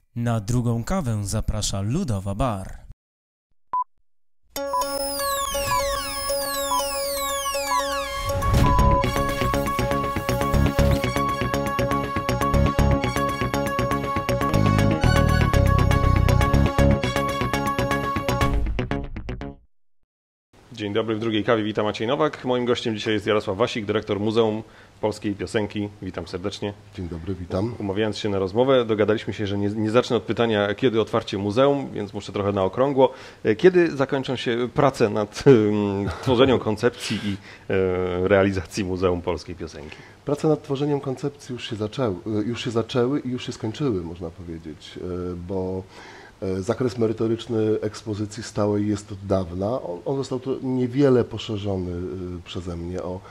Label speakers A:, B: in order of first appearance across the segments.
A: Na drugą kawę zaprasza Ludowa Bar.
B: Dzień dobry, w drugiej kawie witam Maciej Nowak. Moim gościem dzisiaj jest Jarosław Wasik, dyrektor Muzeum Polskiej Piosenki. Witam serdecznie.
C: Dzień dobry, witam.
B: Umawiając się na rozmowę, dogadaliśmy się, że nie zacznę od pytania, kiedy otwarcie muzeum, więc muszę trochę na okrągło. Kiedy zakończą się prace nad tworzeniem koncepcji i realizacji Muzeum Polskiej Piosenki?
C: Prace nad tworzeniem koncepcji już się zaczęły i już się skończyły, można powiedzieć, bo zakres merytoryczny ekspozycji stałej jest od dawna. On został tu niewiele poszerzony przeze mnie o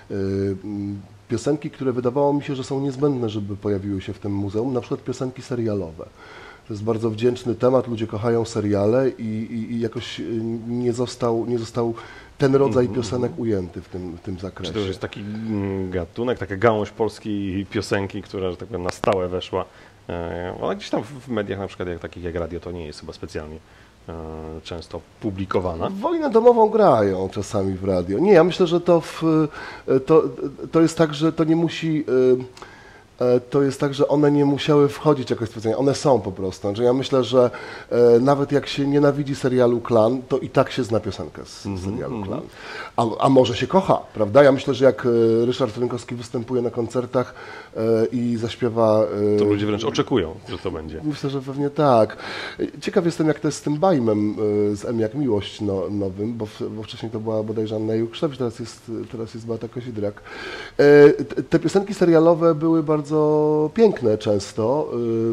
C: piosenki, które wydawało mi się, że są niezbędne, żeby pojawiły się w tym muzeum, na przykład piosenki serialowe. To jest bardzo wdzięczny temat, ludzie kochają seriale i jakoś nie został ten rodzaj piosenek ujęty w tym zakresie.
B: Czy to już jest taki gatunek, taka gałąź polskiej piosenki, która, że tak powiem, na stałe weszła? Ona gdzieś tam w mediach, na przykład takich jak radio, to nie jest chyba specjalnie często publikowana.
C: Wojnę domową grają czasami w radio. Nie, ja myślę, że to jest tak, że to nie musi... To jest tak, że one nie musiały wchodzić jakoś specjalnie, one są po prostu. Znaczy ja myślę, że nawet jak się nienawidzi serialu Klan, to i tak się zna piosenkę z serialu Klan. A może się kocha, prawda? Ja myślę, że jak Ryszard Rynkowski występuje na koncertach i zaśpiewa...
B: To ludzie wręcz oczekują, że to będzie.
C: Myślę, że pewnie tak. Ciekaw jestem, jak to jest z tym bajmem z M jak Miłość nowym, bo wcześniej to była bodajże Anna Jukszewicz, teraz jest Beata Kozidrak. Te piosenki serialowe były bardzo piękne często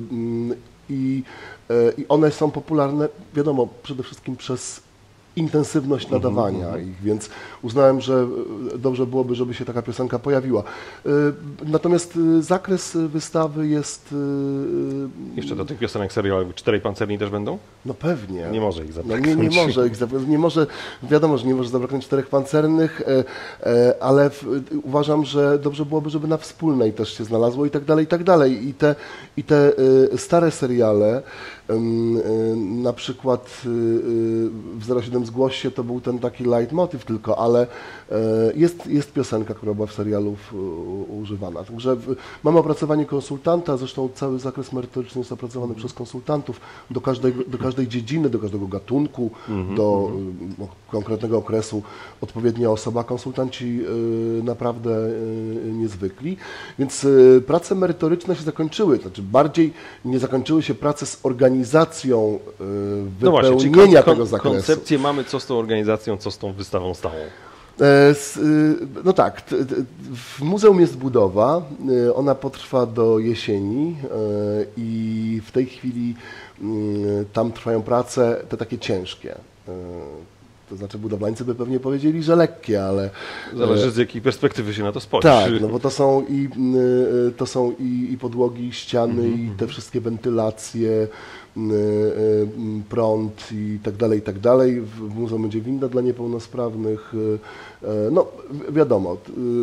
C: i one są popularne, wiadomo, przede wszystkim przez intensywność nadawania ich, więc uznałem, że dobrze byłoby, żeby się taka piosenka pojawiła. Natomiast zakres wystawy jest...
B: Jeszcze do tych piosenek serialowych Czterej Pancerni też będą?
C: No pewnie.
B: Nie może ich zabraknąć.
C: No nie może ich zabraknąć. Wiadomo, że nie może zabraknąć Czterech Pancernych, ale uważam, że dobrze byłoby, żeby na Wspólnej też się znalazło i tak dalej, i tak dalej. I te stare seriale, na przykład w 07 Zgłoś się to był ten taki leitmotiv tylko, ale jest piosenka, która była w serialu używana. Także mamy opracowanie konsultanta, zresztą cały zakres merytoryczny jest opracowany przez konsultantów do każdej dziedziny, do każdego gatunku, do konkretnego okresu odpowiednia osoba. Konsultanci naprawdę niezwykli. Więc prace merytoryczne się zakończyły, znaczy bardziej nie zakończyły się prace z organizacją wypełnienia tego zakresu.
B: Koncepcję mamy, co z tą organizacją, co z tą wystawą stałą?
C: No tak, w muzeum jest budowa, ona potrwa do jesieni i w tej chwili tam trwają prace te takie ciężkie. To znaczy budowlańcy by pewnie powiedzieli, że lekkie, ale...
B: Zależy z jakiej perspektywy się na to spojrzy.
C: Tak, no bo to są i podłogi, i ściany, i te wszystkie wentylacje, prąd i tak dalej. W muzeum będzie winda dla niepełnosprawnych. No wiadomo,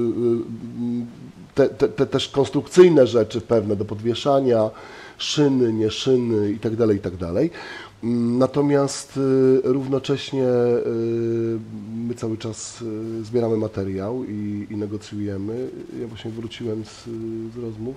C: te też konstrukcyjne rzeczy pewne do podwieszania, szyny, nie szyny i tak dalej. Natomiast równocześnie my cały czas zbieramy materiał i negocjujemy. Ja właśnie wróciłem z rozmów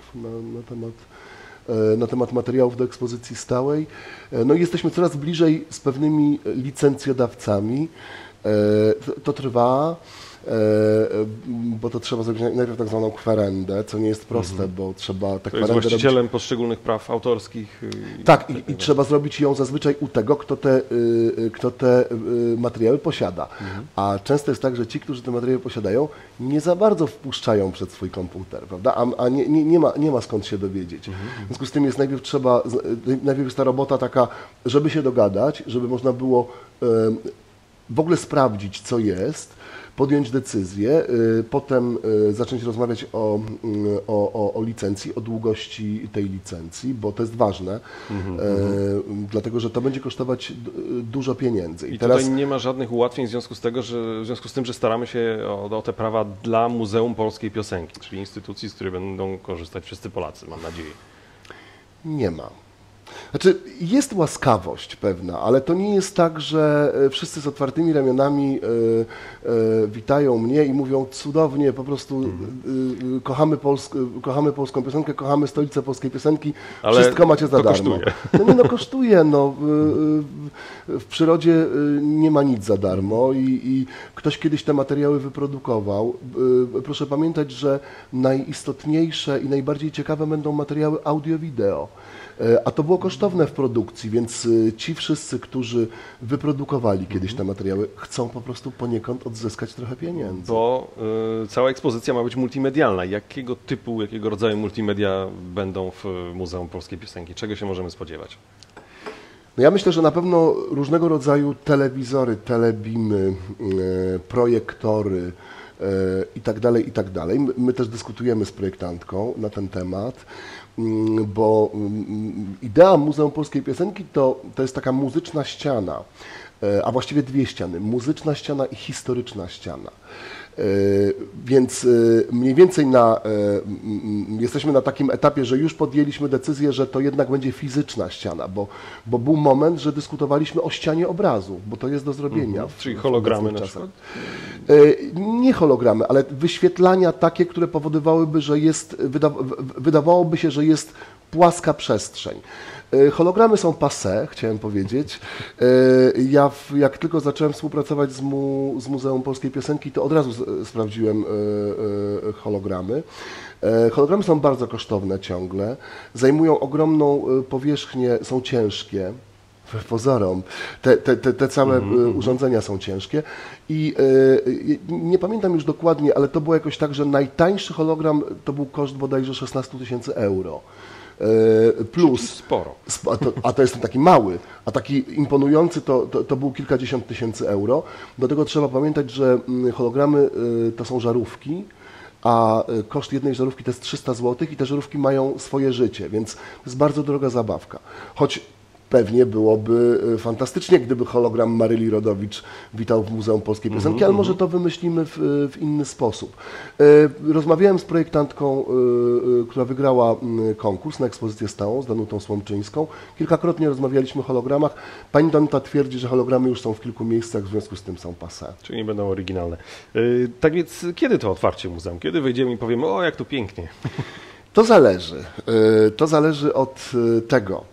C: na temat materiałów do ekspozycji stałej. No i jesteśmy coraz bliżej z pewnymi licencjodawcami. To trwa, bo to trzeba zrobić najpierw tak zwaną kwerendę, co nie jest proste, bo trzeba tak
B: jest właścicielem robić poszczególnych praw autorskich.
C: Tak, i trzeba zrobić ją zazwyczaj u tego, kto te materiały posiada. A często jest tak, że ci, którzy te materiały posiadają, nie za bardzo wpuszczają przed swój komputer, prawda? A nie ma skąd się dowiedzieć. W związku z tym jest najpierw jest ta robota taka, żeby się dogadać, żeby można było w ogóle sprawdzić, co jest, podjąć decyzję, potem zacząć rozmawiać o licencji, o długości tej licencji, bo to jest ważne, dlatego że to będzie kosztować dużo pieniędzy.
B: I teraz tutaj nie ma żadnych ułatwień w związku z tym, że staramy się o te prawa dla Muzeum Polskiej Piosenki, czyli instytucji, z której będą korzystać wszyscy Polacy, mam nadzieję.
C: Nie ma. Znaczy, jest łaskawość pewna, ale to nie jest tak, że wszyscy z otwartymi ramionami witają mnie i mówią cudownie, po prostu kochamy polską piosenkę, kochamy stolicę polskiej piosenki,
B: ale
C: wszystko macie za darmo.
B: Kosztuje.
C: No nie, no kosztuje, no. W przyrodzie nie ma nic za darmo i ktoś kiedyś te materiały wyprodukował. Proszę pamiętać, że najistotniejsze i najbardziej ciekawe będą materiały audio-wideo. A to było kosztowne w produkcji, więc ci wszyscy, którzy wyprodukowali kiedyś te materiały, chcą po prostu poniekąd odzyskać trochę pieniędzy.
B: Bo cała ekspozycja ma być multimedialna. Jakiego typu, jakiego rodzaju multimedia będą w Muzeum Polskiej Piosenki? Czego się możemy spodziewać?
C: No ja myślę, że na pewno różnego rodzaju telewizory, telebimy, projektory i tak dalej, i tak dalej. My też dyskutujemy z projektantką na ten temat, bo idea Muzeum Polskiej Piosenki to jest taka muzyczna ściana, a właściwie dwie ściany, muzyczna ściana i historyczna ściana. Więc mniej więcej jesteśmy na takim etapie, że już podjęliśmy decyzję, że to jednak będzie fizyczna ściana, bo był moment, że dyskutowaliśmy o ścianie obrazu, bo to jest do zrobienia.
B: Czyli hologramy na przykład?
C: Nie hologramy, ale wyświetlania takie, które powodowałyby, że wydawałoby się, że jest płaska przestrzeń. Hologramy są passé, chciałem powiedzieć. Ja jak tylko zacząłem współpracować z Muzeum Polskiej Piosenki, to od razu sprawdziłem hologramy. Hologramy są bardzo kosztowne ciągle, zajmują ogromną powierzchnię, są ciężkie. Wbrew pozorom. Te całe urządzenia są ciężkie i nie pamiętam już dokładnie, ale to było jakoś tak, że najtańszy hologram to był koszt bodajże 16 000 euro. Plus,
B: sporo.
C: A to jest taki mały, a taki imponujący to był kilkadziesiąt tysięcy euro. Do tego trzeba pamiętać, że hologramy to są żarówki, a koszt jednej żarówki to jest 300 zł i te żarówki mają swoje życie, więc to jest bardzo droga zabawka. Choć pewnie byłoby fantastycznie, gdyby hologram Maryli Rodowicz witał w Muzeum Polskiej Piosenki, ale może to wymyślimy w inny sposób. Rozmawiałem z projektantką, która wygrała konkurs na ekspozycję stałą, z Danutą Słomczyńską. Kilkakrotnie rozmawialiśmy o hologramach. Pani Danuta twierdzi, że hologramy już są w kilku miejscach, w związku z tym są passé.
B: Czyli nie będą oryginalne. Tak więc kiedy to otwarcie muzeum? Kiedy wejdziemy i powiemy, o jak tu pięknie?
C: To zależy. To zależy od tego.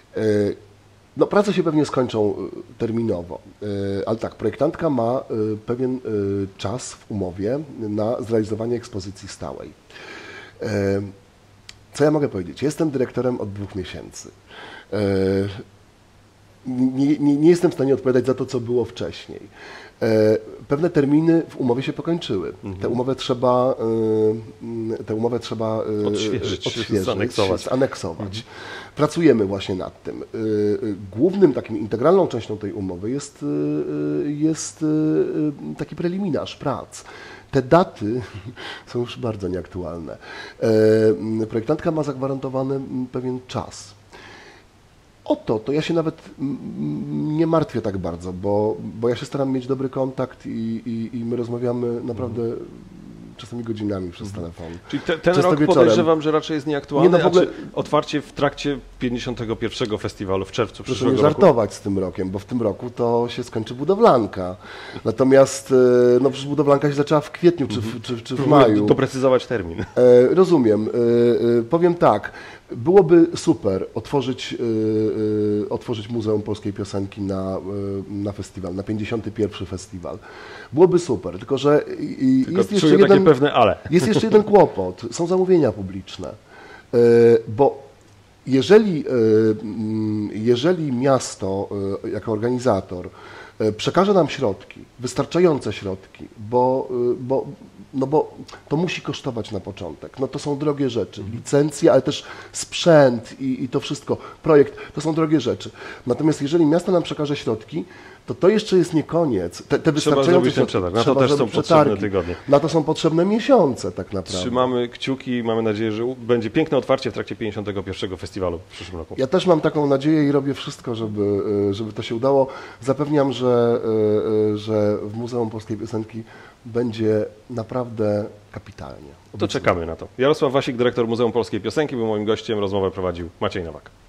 C: No, prace się pewnie skończą terminowo, ale tak, projektantka ma pewien czas w umowie na zrealizowanie ekspozycji stałej. Co ja mogę powiedzieć? Jestem dyrektorem od 2 miesięcy. Nie jestem w stanie odpowiadać za to, co było wcześniej. Pewne terminy w umowie się pokończyły. Tę umowę trzeba odświeżyć, zaneksować. Pracujemy właśnie nad tym. Głównym takim integralną częścią tej umowy jest taki preliminarz prac. Te daty są już bardzo nieaktualne. Projektantka ma zagwarantowany pewien czas. To ja się nawet nie martwię tak bardzo, bo ja się staram mieć dobry kontakt i my rozmawiamy naprawdę czasami godzinami przez telefon.
B: Czyli ten rok wieczorem. Podejrzewam, że raczej jest nieaktualny, w ogóle... otwarcie w trakcie 51. festiwalu w czerwcu przyszłego roku.
C: Proszę nie żartować z tym rokiem, bo w tym roku to się skończy budowlanka. Natomiast no przecież budowlanka się zaczęła w kwietniu czy w maju.
B: Doprecyzować termin.
C: Rozumiem. Powiem tak. Byłoby super otworzyć Muzeum Polskiej Piosenki na festiwal, na 51. festiwal. Byłoby super, tylko że jest jeszcze jeden,
B: pewne ale.
C: Jest jeszcze jeden kłopot. Są zamówienia publiczne. Bo jeżeli miasto jako organizator przekaże nam środki, wystarczające środki, bo to musi kosztować na początek. No to są drogie rzeczy. Licencje, ale też sprzęt i to wszystko, projekt, to są drogie rzeczy. Natomiast jeżeli miasto nam przekaże środki, to jeszcze jest nie koniec. Te wystarczające środki.
B: Na to też są potrzebne tygodnie.
C: Na to są potrzebne miesiące tak naprawdę.
B: Trzymamy kciuki, mamy nadzieję, że będzie piękne otwarcie w trakcie 51. festiwalu w przyszłym roku.
C: Ja też mam taką nadzieję i robię wszystko, żeby to się udało. Zapewniam, że w Muzeum Polskiej Piosenki będzie naprawdę kapitalnie.
B: To czekamy na to. Jarosław Wasik, dyrektor Muzeum Polskiej Piosenki, był moim gościem. Rozmowę prowadził Maciej Nowak.